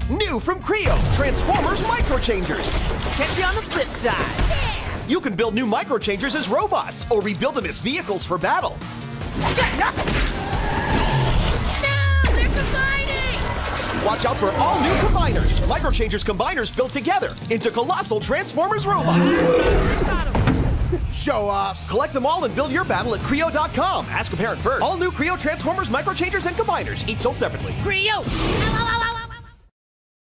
New from Kre-O, Transformers Microchangers. Catch you on the flip side. You can build new Microchangers as robots or rebuild them as vehicles for battle. No, they're combining! Watch out for all new combiners. Microchangers combiners built together into colossal Transformers robots. Show-offs. Collect them all and build your battle at Kre-O.com. Ask a parent first. All new Kre-O Transformers Microchangers and combiners, each sold separately. Kre-O!